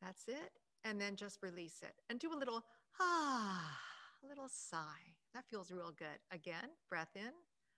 That's it. And then just release it and do a little sigh. That feels real good. Again, breath in.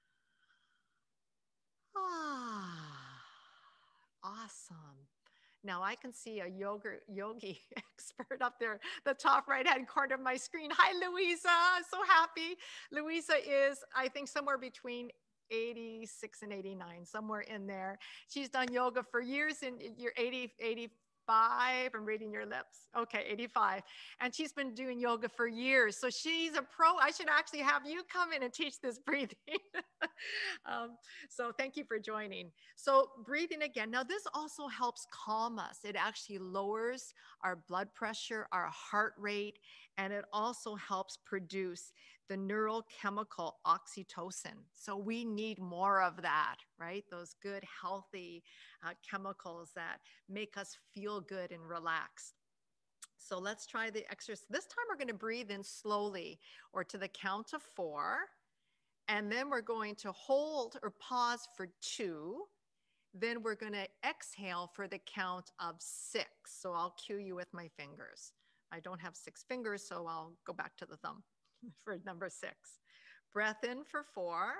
Ah, awesome. Now I can see a yogi expert up there, the top right hand corner of my screen. Hi, Louisa. So happy. Louisa is, I think, somewhere between 86 and 89, somewhere in there. She's done yoga for years, and you're 80, 85. I'm reading your lips. Okay, 85. And she's been doing yoga for years. So she's a pro. I should actually have you come in and teach this breathing. um, so thank you for joining. So breathing again. Now this also helps calm us. It actually lowers our blood pressure, our heart rate, and it also helps produce the neurochemical oxytocin. So we need more of that, right? Those good, healthy chemicals that make us feel good and relaxed. So let's try the exercise. This time we're going to breathe in slowly or to the count of 4. And then we're going to hold or pause for 2. Then we're going to exhale for the count of 6. So I'll cue you with my fingers. I don't have 6 fingers, so I'll go back to the thumb for number 6. Breath in for 4.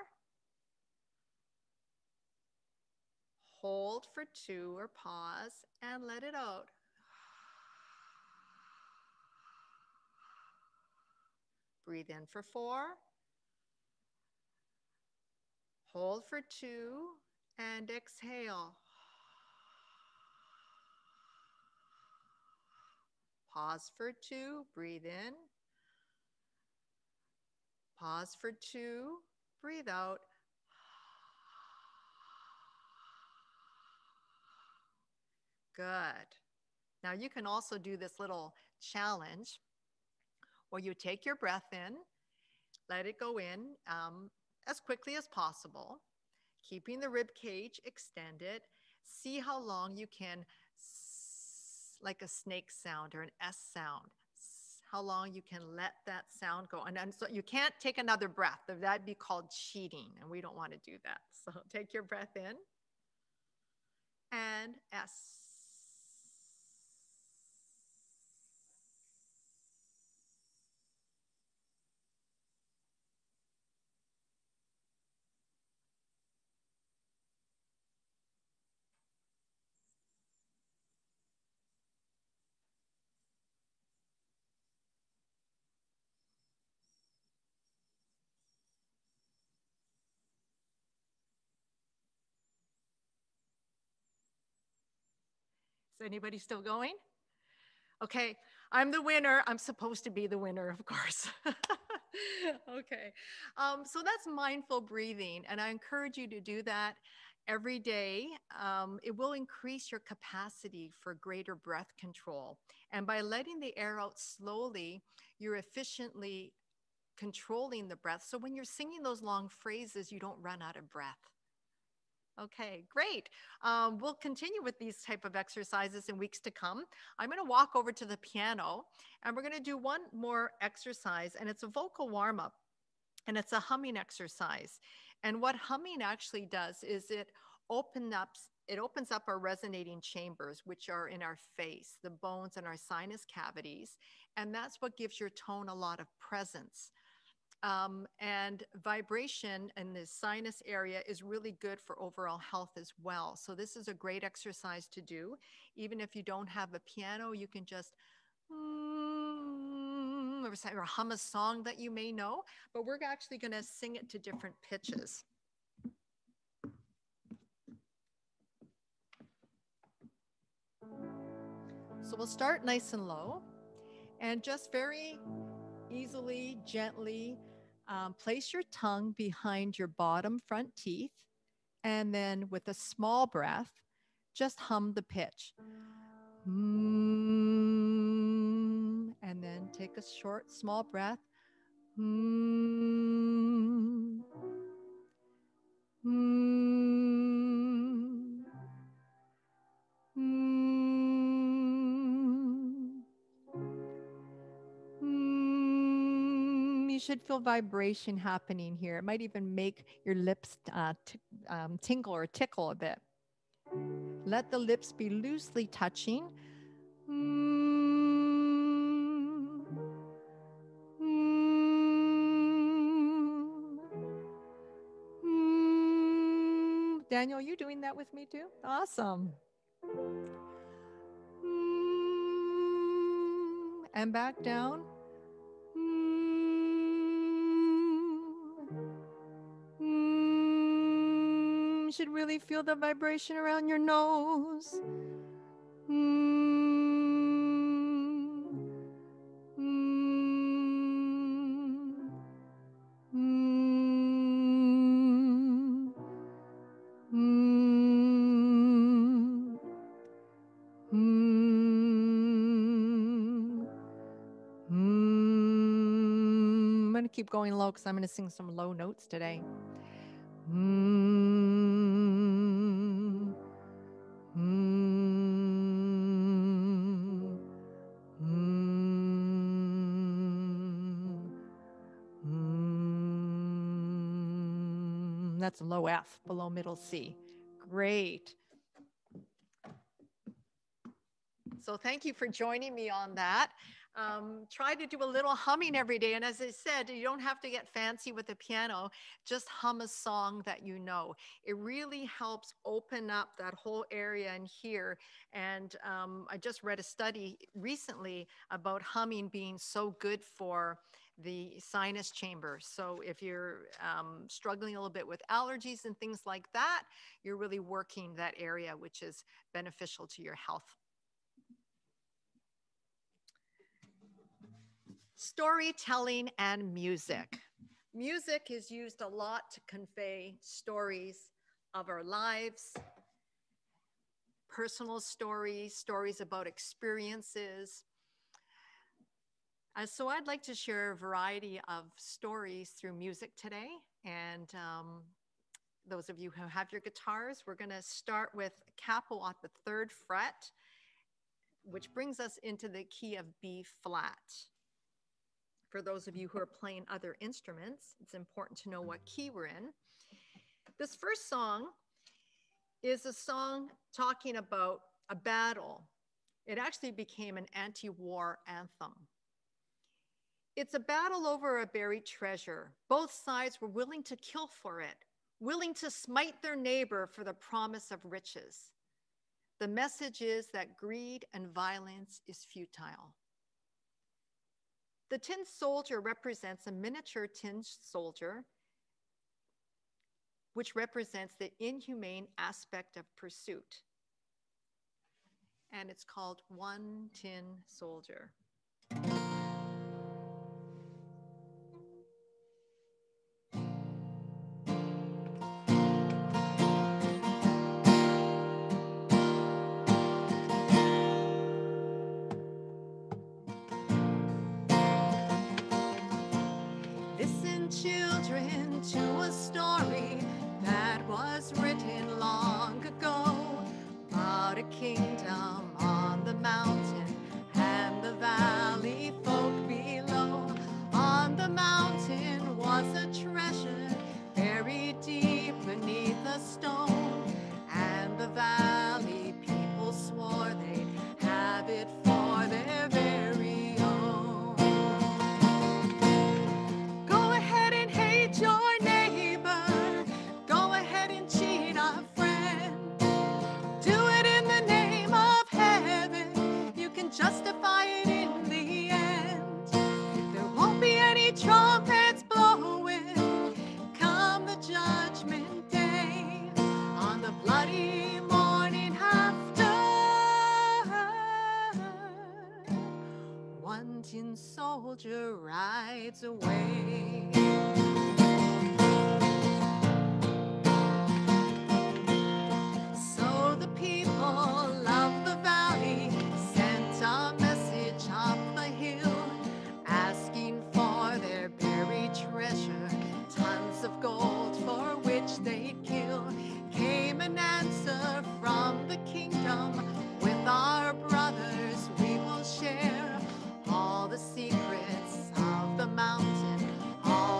Hold for 2 or pause and let it out. Breathe in for 4. Hold for 2 and exhale. Pause for 2, breathe in. Pause for 2, breathe out. Good. Now you can also do this little challenge where you take your breath in, let it go in as quickly as possible, keeping the rib cage extended. See how long you can, like a snake sound or an S sound, how long you can let that sound go. And so you can't take another breath. That'd be called cheating, and we don't want to do that. So take your breath in and S. Is anybody still going? Okay, I'm the winner. I'm supposed to be the winner, of course. Okay, so that's mindful breathing, and I encourage you to do that every day. It will increase your capacity for greater breath control. And by letting the air out slowly, you're efficiently controlling the breath. So when you're singing those long phrases, you don't run out of breath. Okay, great. We'll continue with these type of exercises in weeks to come. I'm going to walk over to the piano and we're going to do one more exercise, and it's a vocal warm-up, and it's a humming exercise. And what humming actually does is it opens up our resonating chambers, which are in our face, the bones and our sinus cavities, and that's what gives your tone a lot of presence. And vibration in the sinus area is really good for overall health as well. So this is a great exercise to do. Even if you don't have a piano, you can just or hum a song that you may know, but we're actually going to sing it to different pitches. So we'll start nice and low and just very easily, gently place your tongue behind your bottom front teeth, and then with a small breath, just hum the pitch. And then take a short, small breath. You should feel vibration happening here. It might even make your lips tingle or tickle a bit. Let the lips be loosely touching. Daniel, you doing that with me too? Awesome. And back down. You should really feel the vibration around your nose. I'm going to keep going low because I'm going to sing some low notes today. That's low F, below middle C. Great. So thank you for joining me on that. Try to do a little humming every day. And as I said, you don't have to get fancy with the piano. Just hum a song that you know. It really helps open up that whole area in here. And I just read a study recently about humming being so good for the sinus chamber. So if you're struggling a little bit with allergies and things like that, you're really working that area, which is beneficial to your health. Storytelling and music. Music is used a lot to convey stories of our lives, personal stories, stories about experiences. So I'd like to share a variety of stories through music today. And those of you who have your guitars, we're going to start with capo at the 3rd fret, which brings us into the key of B flat. For those of you who are playing other instruments, it's important to know what key we're in. This first song is a song talking about a battle. It actually became an anti-war anthem. It's a battle over a buried treasure. Both sides were willing to kill for it, willing to smite their neighbor for the promise of riches. The message is that greed and violence is futile. The tin soldier represents a miniature tin soldier, which represents the inhumane aspect of pursuit. And it's called One Tin Soldier. Children, to a story that was written long ago about a kingdom on the mountain and the valley folk below. On the mountain was a treasure buried deep beneath a stone, and the valley people swore they'd have it for their very own. Your neighbor, go ahead and cheat a friend. Do it in the name of heaven. You can justify it in the end. There won't be any trumpets blowing come the judgment day, on the bloody morning after. One tin soldier rides away. So the people of the valley sent a message up the hill, asking for their buried treasure, tons of gold for which they'd kill. Came an answer from the kingdom, with our brothers we will share all the secrets of the mountain, all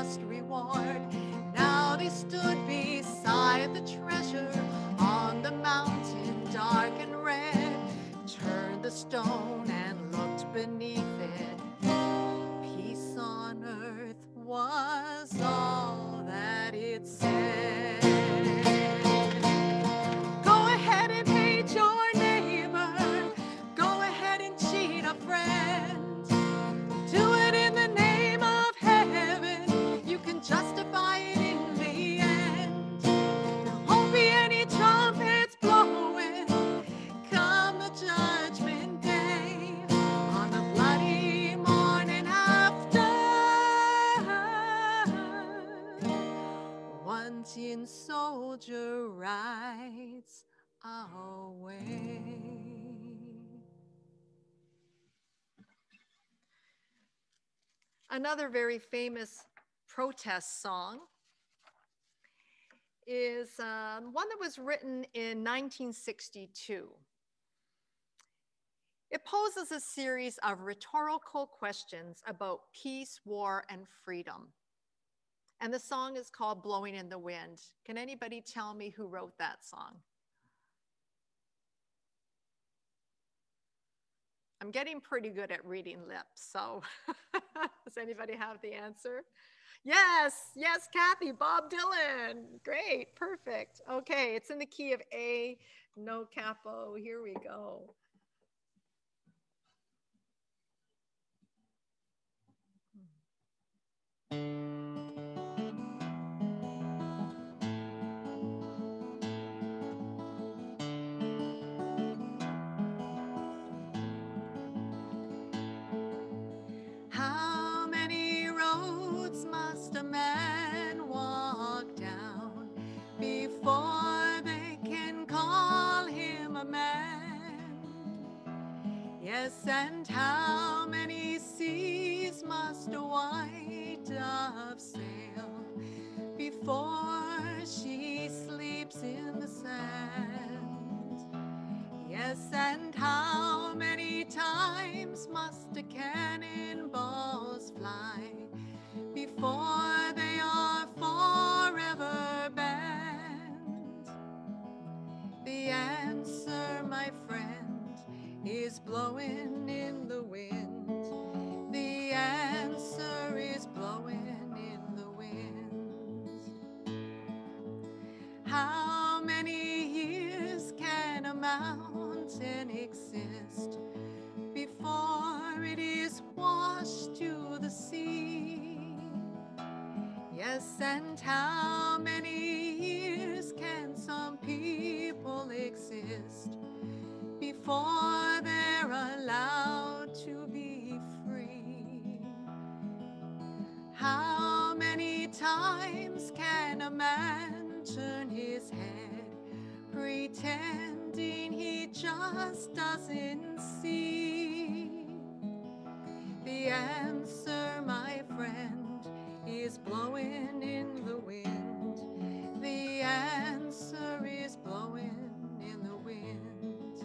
just reward. Now they stood beside the treasure on the mountain dark and red, turned the stone and looked beneath it. Peace on earth was all that it said. Go ahead and hate your neighbor. Go ahead and cheat a friend. Do it in the name of heaven. You can justify it in the end. There won't be any trumpets blowing come the judgment day, on the bloody morning after. One tin soldier rides our way. Another very famous protest song is one that was written in 1962. It poses a series of rhetorical questions about peace, war, and freedom. And the song is called Blowing in the Wind. Can anybody tell me who wrote that song? I'm getting pretty good at reading lips, so does anybody have the answer? Yes, yes, Kathy, Bob Dylan. Great, perfect. Okay, it's in the key of A, no capo. Here we go. How many roads must a man walk down before they can call him a man? Yes, and how many seas must a white dove sail before she sleeps in the sand? Yes, and how many times must a cannonballs fly before they are forever banned? The answer, my friend, is blowing in the wind. The answer is blowing in the wind. How many years can a mountain exist before it is washed to the sea? Yes, and how many years can some people exist before they're allowed to be free? How many times can a man turn his head, pretending he just doesn't see? The answer, my friend, is blowing in the wind. The answer is blowing in the wind.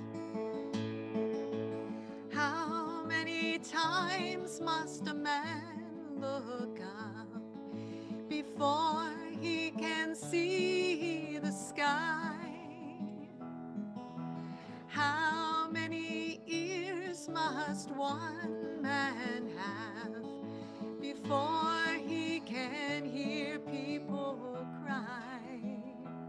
How many times must a man look up before he can see the sky? How many ears must one man have before he can hear people cry?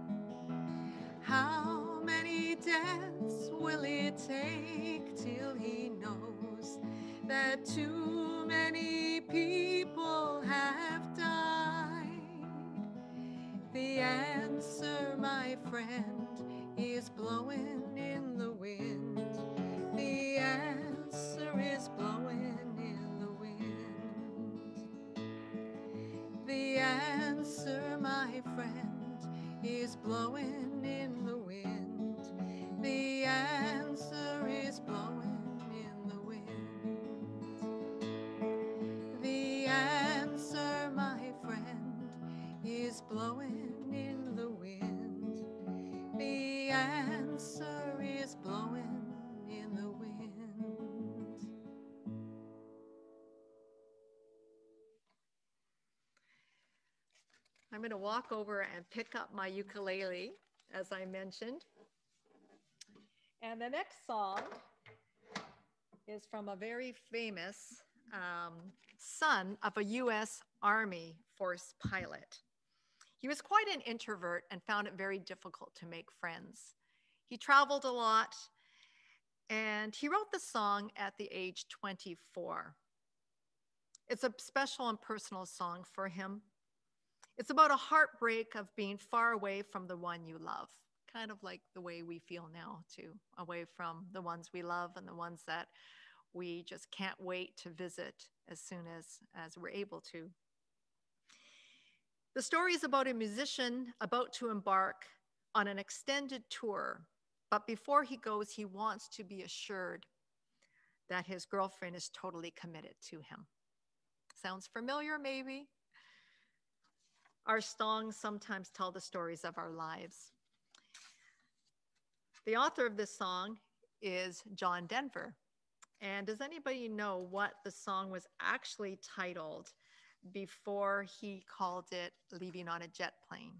How many deaths will it take till he knows that too many people have died? The answer, my friend, is blowing in the wind. The answer is blowing in the wind. The answer, my friend, is blowing in the wind. The answer is blowing in the wind. The answer, my friend, is blowing in the wind. The answer is blowing in the wind. I'm going to walk over and pick up my ukulele, as I mentioned. And the next song is from a very famous son of a U.S. Army Force pilot. He was quite an introvert and found it very difficult to make friends. He traveled a lot, and he wrote the song at the age 24. It's a special and personal song for him. It's about a heartbreak of being far away from the one you love, kind of like the way we feel now, too, away from the ones we love and the ones that we just can't wait to visit as soon as we're able to. The story is about a musician about to embark on an extended tour, but before he goes, he wants to be assured that his girlfriend is totally committed to him. Sounds familiar, maybe? Our songs sometimes tell the stories of our lives. The author of this song is John Denver. And does anybody know what the song was actually titled before he called it Leaving on a Jet Plane?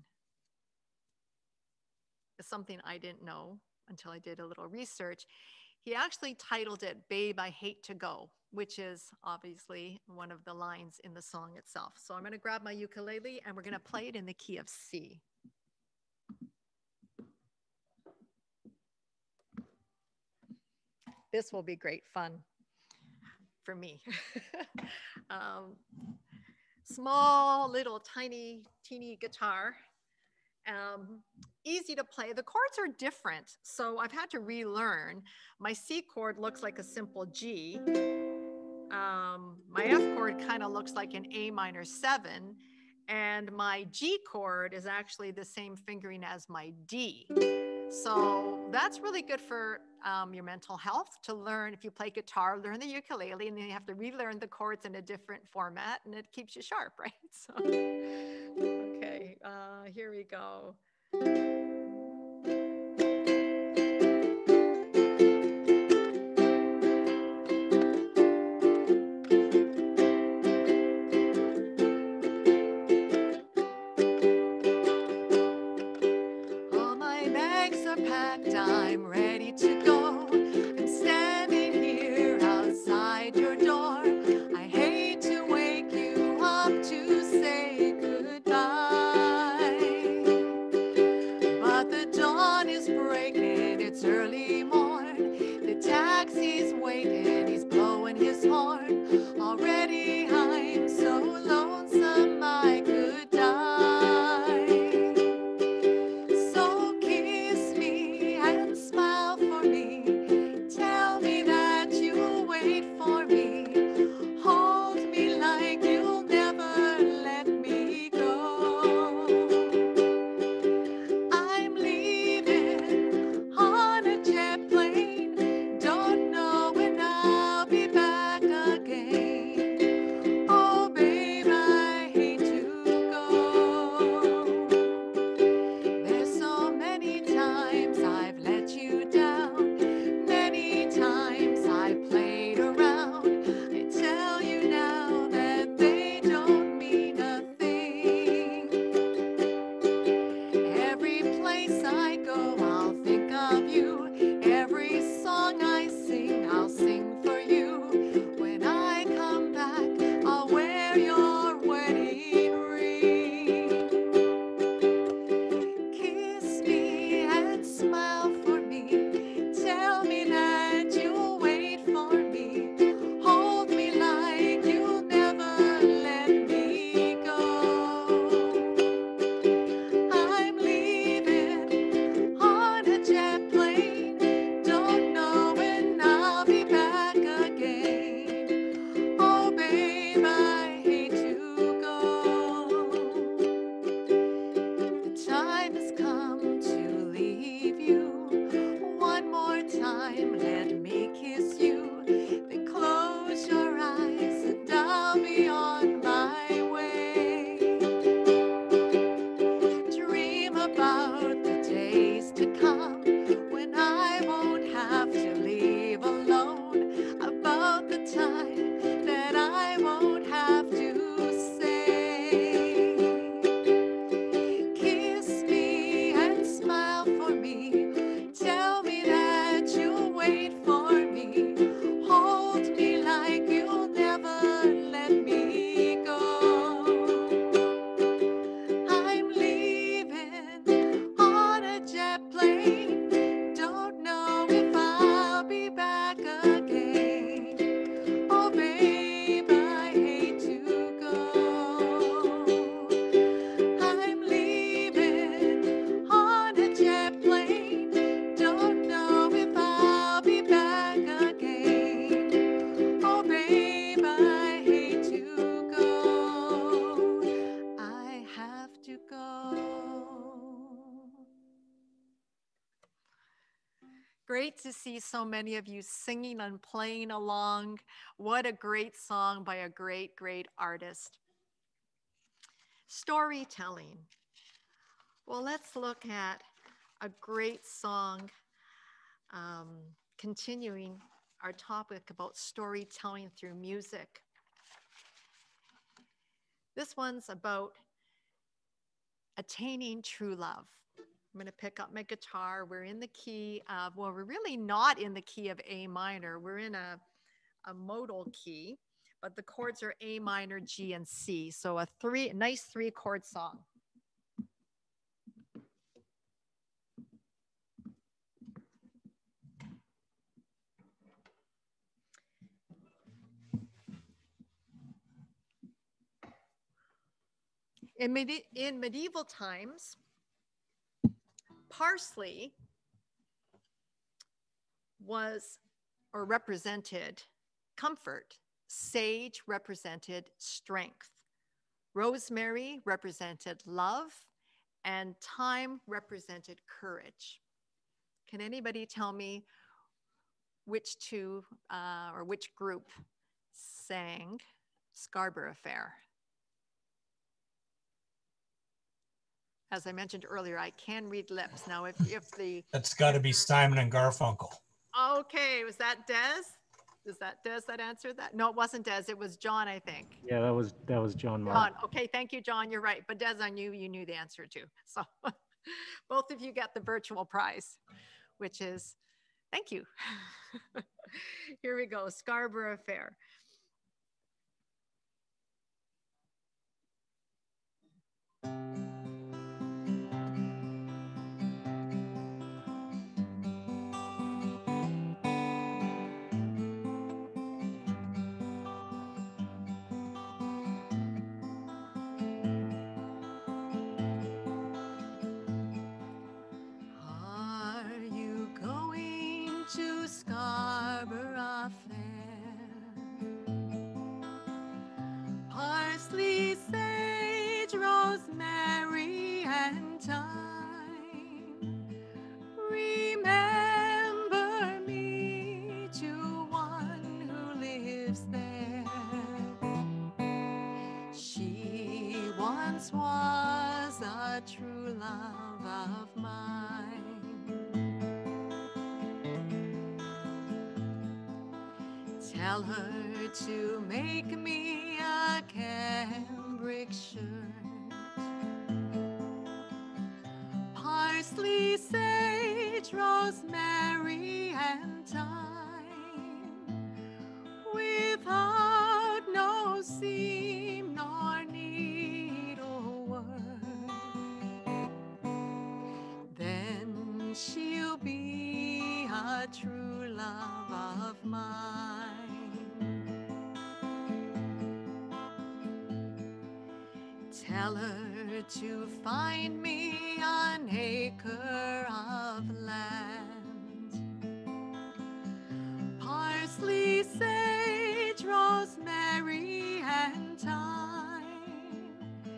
It's something I didn't know until I did a little research. He actually titled it Babe, I Hate to Go, which is obviously one of the lines in the song itself. So I'm going to grab my ukulele and we're going to play it in the key of C. This will be great fun for me. Small, little, tiny, teeny guitar. Easy to play. The chords are different, so I've had to relearn. My C chord looks like a simple G. My F chord kind of looks like an A minor 7, and my G chord is actually the same fingering as my D. So that's really good for your mental health to learn. If you play guitar, learn the ukulele, and then you have to relearn the chords in a different format, and it keeps you sharp, right? So, okay, here we go. All my bags are packed, I'm ready to go. I'm standing here outside your door. I hate to wake you up to say goodbye, Great to see so many of you singing and playing along. What a great song by a great, great artist. Storytelling. Well, let's look at a great song, continuing our topic about storytelling through music. This one's about attaining true love. I'm going to pick up my guitar. We're in the key of, well, we're really not in the key of A minor. We're in a modal key, but the chords are A minor, G, and C. So a nice 3-chord song. In medieval times, parsley was or represented comfort. Sage represented strength. Rosemary represented love, and thyme represented courage. Can anybody tell me which two or which group sang Scarborough Fair? As I mentioned earlier, I can read lips. Now, if the... That's got to be Simon and Garfunkel. Okay, was that Des? Is that Des that answered that? No, it wasn't Des. It was John, I think. Yeah, that was John Martin. John. Okay, thank you, John. You're right. But Des, I knew you knew the answer too. So both of you get the virtual prize, which is, thank you. Here we go, Scarborough Fair. To Scarborough Fair, parsley, sage, rosemary, and thyme. Remember me to one who lives there. She once was a true love of mine. Tell her to make me a cambric shirt, parsley, sage, rosemary, and thyme, without no seam nor needlework. Then she'll be a true love of mine. Tell her to find me an acre of land, parsley, sage, rosemary, and thyme,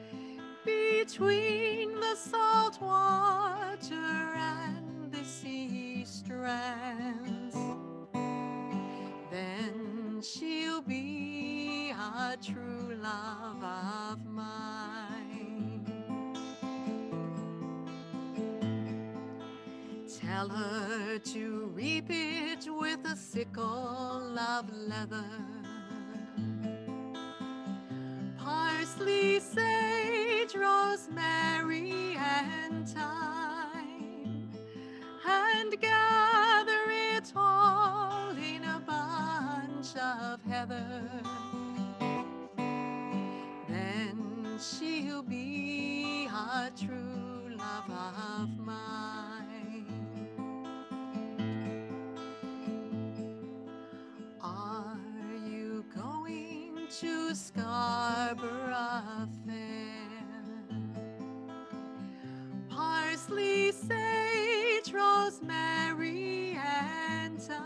between the salt water and the sea strands. Then she'll be a true love of mine. Tell her to reap it with a sickle of leather, parsley, sage, rosemary, and thyme, and gather it all in a bunch of heather. Then she'll be a true love of mine. Are you going to Scarborough Fair? Parsley, sage, rosemary, and thyme.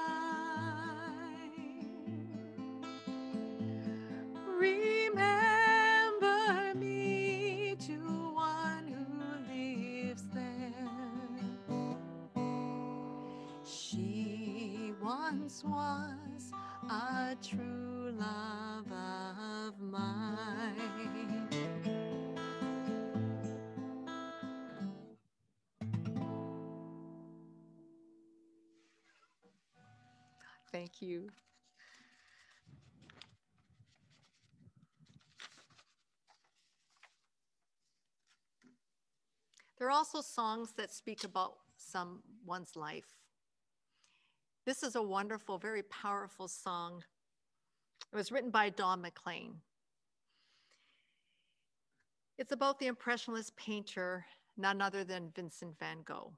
Remember me to one who lives there. once was a true love of mine. Thank you. There are also songs that speak about someone's life. This is a wonderful, very powerful song. It was written by Don McLean. It's about the Impressionist painter, none other than Vincent van Gogh.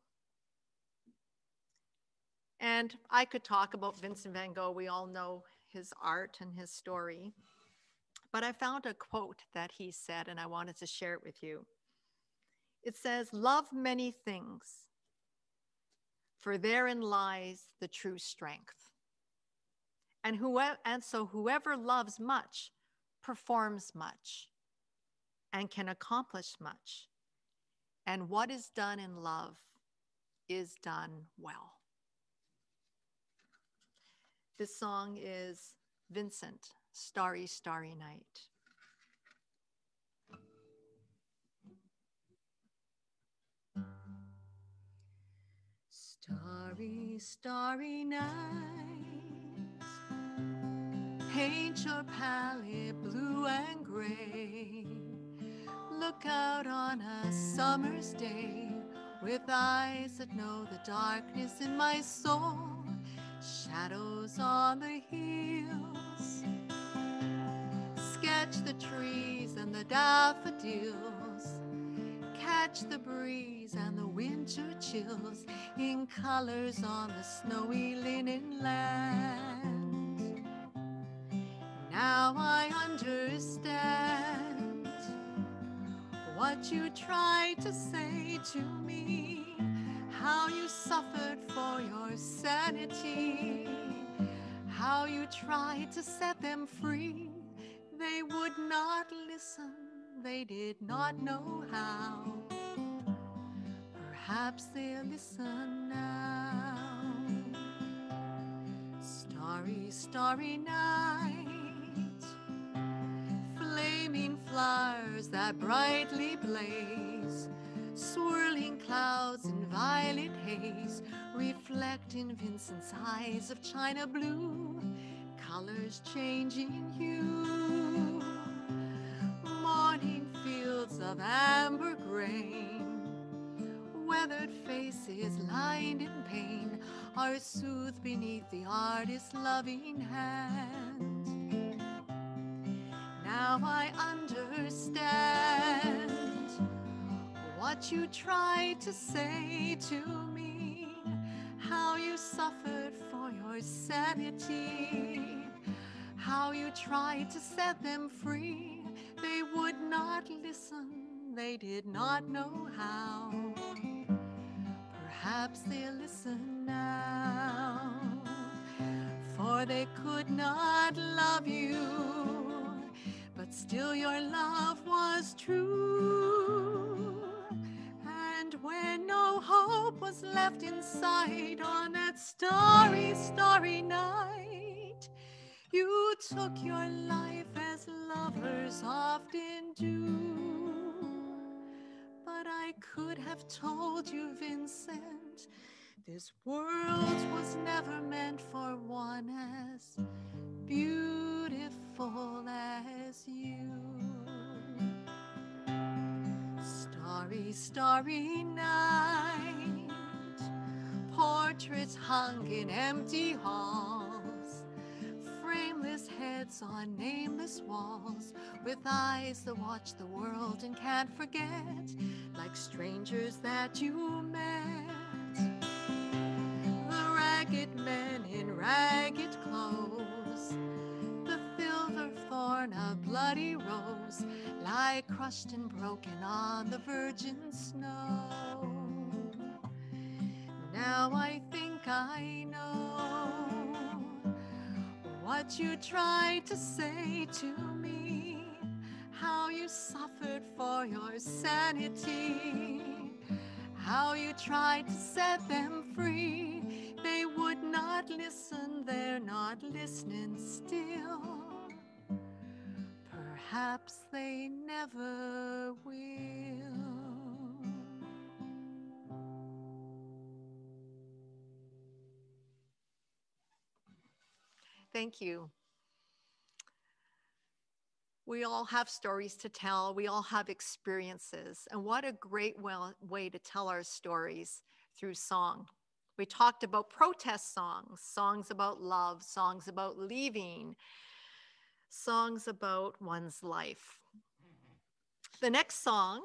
And I could talk about Vincent van Gogh. We all know his art and his story. But I found a quote that he said, and I wanted to share it with you. It says, "Love many things, for therein lies the true strength. And so whoever loves much performs much and can accomplish much. And what is done in love is done well." This song is Vincent, Starry, Starry Night. Starry, starry night, paint your palette blue and gray. Look out on a summer's day with eyes that know the darkness in my soul. Shadows on the hills, sketch the trees and the daffodils, catch the breeze and the winter chills in colors on the snowy linen land. Now I understand what you tried to say to me, how you suffered for your sanity, how you tried to set them free. They would not listen, they did not know how. Perhaps they'll listen now. Starry, starry night, flaming flowers that brightly blaze, swirling clouds in violet haze, reflect in Vincent's eyes of china blue, colors changing hue. Morning fields of amber grain, weathered faces lined in pain, are soothed beneath the artist's loving hand. Now I understand what you tried to say to me, how you suffered for your sanity, how you tried to set them free. They would not listen, they did not know how. Perhaps they'll listen now, for they could not love you, but still your love was true. And when no hope was left in sight on that starry, starry night, you took your life as lovers often do. But I could have told you, Vincent, this world was never meant for one as beautiful as you. Starry, starry night, portraits hung in empty halls, frameless heads on nameless walls, with eyes that watch the world and can't forget, like strangers that you met. The ragged men in ragged clothes, the silver thorn of bloody rose, lie crushed and broken on the virgin snow. Now I think I know what you tried to say to me, how you suffered for your sanity, how you tried to set them free. They would not not listen, they're not listening still. Perhaps they never will. Thank you. We all have stories to tell. We all have experiences. And what a great way to tell our stories through song. We talked about protest songs, songs about love, songs about leaving, songs about one's life. The next song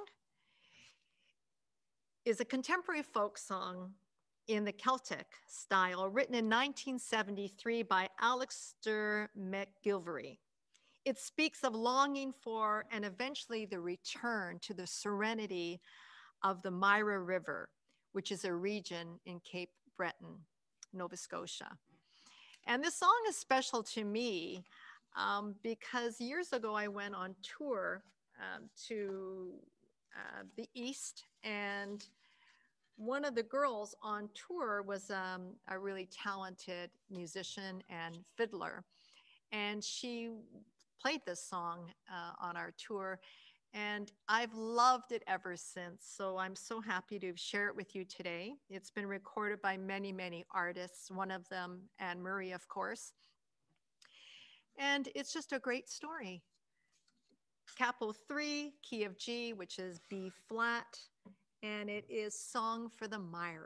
is a contemporary folk song in the Celtic style, written in 1973 by Alistair McGilvery. It speaks of longing for and eventually the return to the serenity of the Myra River, which is a region in Cape Breton, Nova Scotia. And this song is special to me because years ago I went on tour to the East, and one of the girls on tour was a really talented musician and fiddler. And she played this song on our tour, and I've loved it ever since. So I'm so happy to share it with you today. It's been recorded by many, many artists, one of them Anne Murray, of course. And it's just a great story. Capo 3, key of G, which is B flat, and it is Song for the Myra.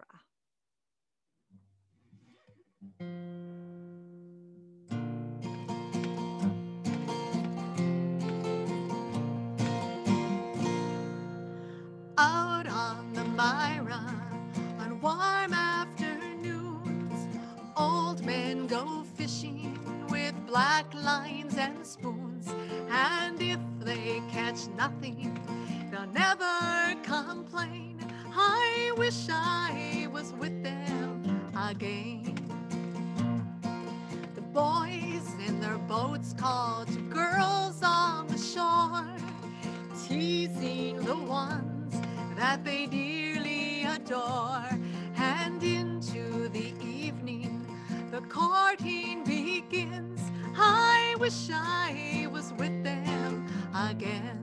Out on the Myra, on warm afternoons, old men go fishing with black lines and spoons, and if they catch nothing, they'll never complain. I wish I was with them again. The boys in their boats call to girls on the shore, teasing the ones that they dearly adore. And into the evening, the courting begins. I wish I was with them again.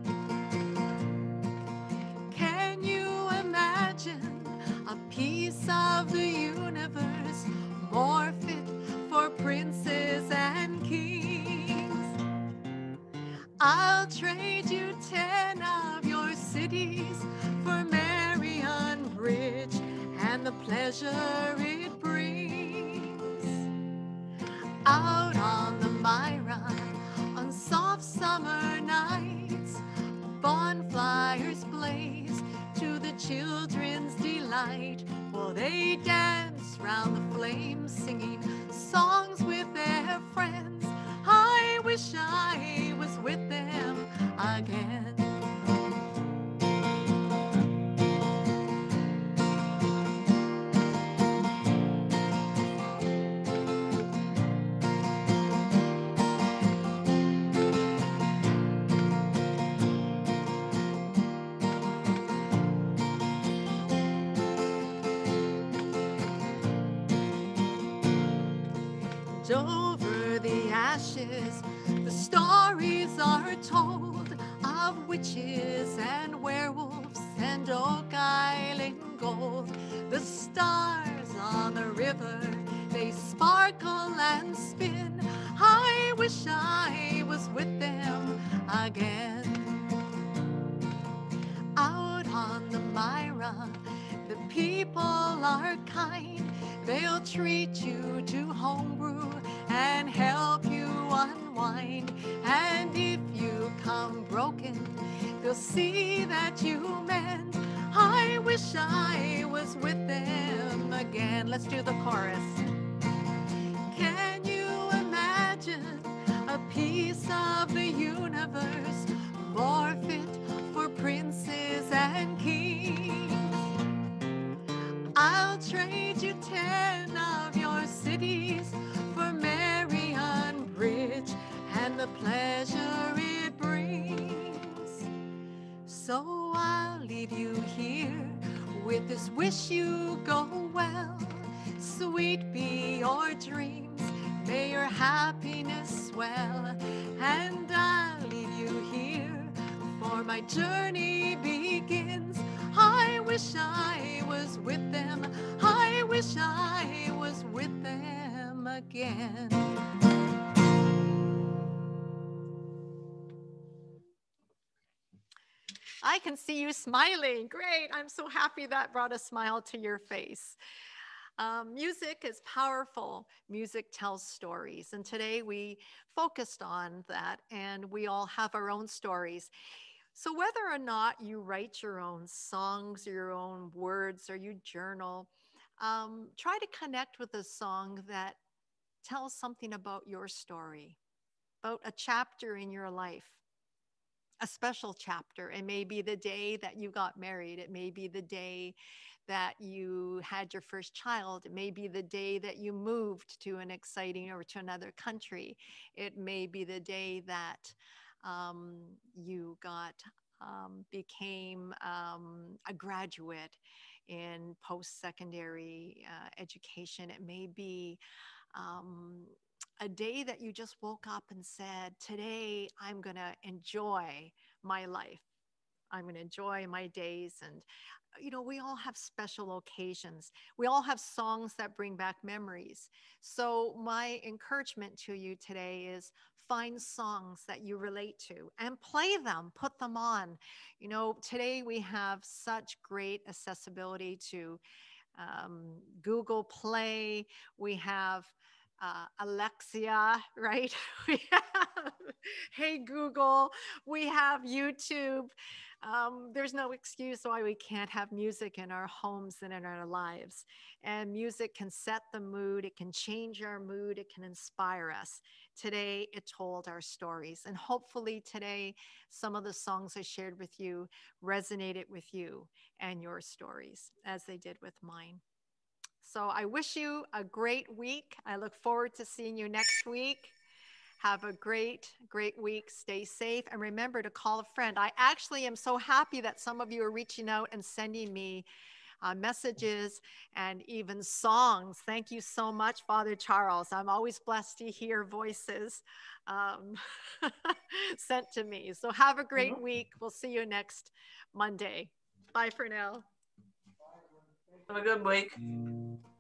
Can you imagine a piece of the universe more fit for princes and kings? I'll trade you 10 of your cities for Marion Bridge and the pleasure it brings. Out on the Myra, on soft summer nights, bonfires blaze to the children's delight, while they dance round the flames, singing songs with their friends. I wish I was with them again. Over the ashes, the stories are told of witches and werewolves and Oak Island gold. The stars on the river, they sparkle and spin. I wish I was with them again. Out on the Myra, the people are kind. They'll treat you to homebrew and help you unwind. And if you come broken, they'll see that you mend. I wish I was with them again. Let's do the chorus. Can you imagine a piece of the universe more fit for princes and kings? I'll trade you 10 of your cities for Marion Bridge and the pleasure it brings. So I'll leave you here with this wish you go well, Sweet be your dreams, may your happiness swell, and I'll leave you here, for my journey begins. I wish I was with them, I wish I was with them again. I can see you smiling. Great. I'm so happy that brought a smile to your face. Music is powerful. Music tells stories. And today we focused on that, and we all have our own stories. So whether or not you write your own songs, or your own words, or you journal, try to connect with a song that tells something about your story, about a chapter in your life. A special chapter. It may be the day that you got married. It may be the day that you had your first child. It may be the day that you moved to an exciting or to another country. It may be the day that you became a graduate in post-secondary education. It may be a day that you just woke up and said, today I'm going to enjoy my life. I'm going to enjoy my days. And, you know, we all have special occasions. We all have songs that bring back memories. So my encouragement to you today is find songs that you relate to and play them, put them on. You know, today we have such great accessibility to Google Play. We have Alexia, right? We have Hey Google. We have YouTube. There's no excuse why we can't have music in our homes and in our lives. And music can set the mood. It can change our mood. It can inspire us. Today, it told our stories. And hopefully today, some of the songs I shared with you resonated with you and your stories as they did with mine. So I wish you a great week. I look forward to seeing you next week. Have a great, great week. Stay safe. And remember to call a friend. I actually am so happy that some of you are reaching out and sending me messages and even songs. Thank you so much, Father Charles. I'm always blessed to hear voices sent to me. So have a great week. We'll see you next Monday. Bye for now. Have a good week.